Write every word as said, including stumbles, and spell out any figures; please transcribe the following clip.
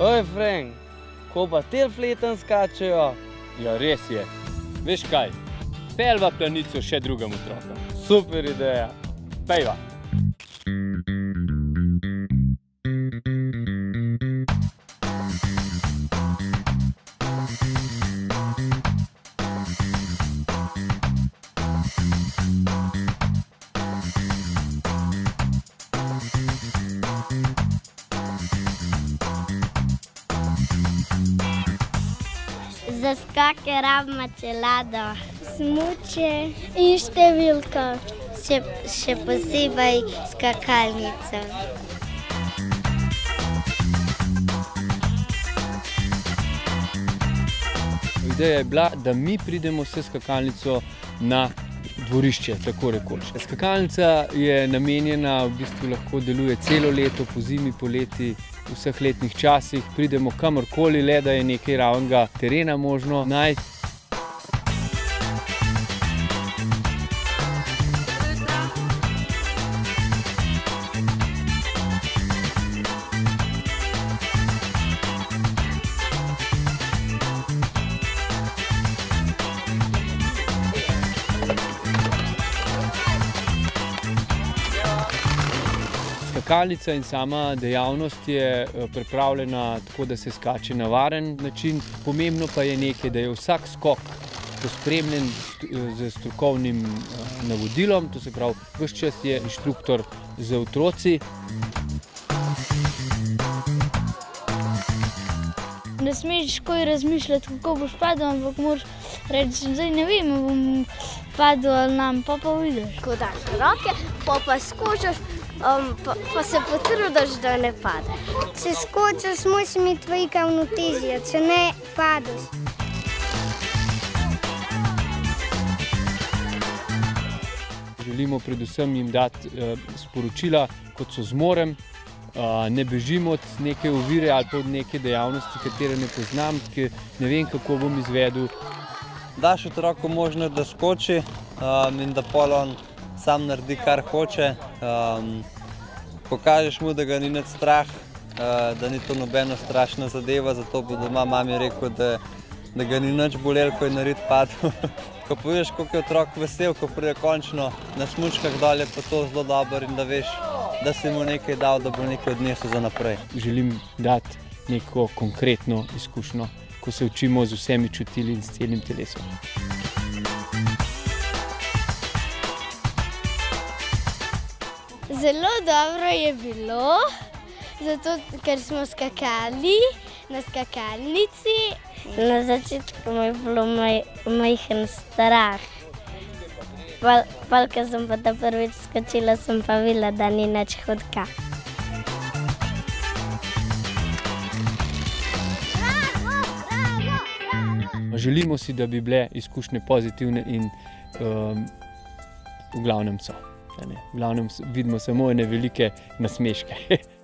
Oj, Frank, ko pa te fleten skačejo? Ja, res je. Veš kaj, pelva planico še drugemu otrokom. Super ideja. Pejva. Za skake rabimo čelado, smuče in številko. Še, še posebej skakalnico. Ideja je bila, da mi pridemo s skakalnico na dvorišče, tako rekoč. Skakalnica je namenjena, v bistvu lahko deluje celo leto, po zimi, poleti, v vseh letnih časih. Pridemo kamorkoli, le da je nekaj ravnega terena možno najti. Skakalnica in sama dejavnost je pripravljena tako, da se skače na varen način. Pomembno pa je nekaj, da je vsak skok pospremljen z strokovnim navodilom, to se pravi, ves čas je inštruktor z otroci. Ne smeš takoj razmišljati, kako boš padel, ampak moraš reči, zdaj ne vem, bom padel ali nam, pa pa vidiš. Ko daš roke, pa pa skočiš, um, pa, pa se potrudiš, da ne padeš. Če skočiš, moraš imeti veliko ravnotežje, če ne padeš. Želimo predvsem jim dati eh, sporočila, kot so zmorem. Uh, ne bežim od neke ovire ali pa od neke dejavnosti, katere ne poznam, ker ne vem, kako bom izvedel. Daš otroku možnost, da skoči um, in da pol on sam naredi, kar hoče. Um, pokažeš mu, da ga ni nič strah, uh, da ni to nobena strašna zadeva, zato bo doma mami rekel, da, da ga ni nič bolelo, ko je nared padel. Ko poveš, koliko je otrok vesel, ko pride končno na smučkah dol, je pa to zelo dobro in da veš, da si mu nekaj dal, da bo nekaj odnesel za naprej. Želim dati neko konkretno izkušnjo, ko se učimo z vsemi čutili in s celim telesom. Zelo dobro je bilo, zato ker smo skakali na skakalnici. Na začetku mi je bilo maj, majhen strah. Pol, pol, ko sem pa ta prvič skočila, sem pa videla, da ni nič hudega. Želimo si, da bi bile izkušnje pozitivne in um, v glavnem so. V glavnem vidimo samo ene velike nasmeške.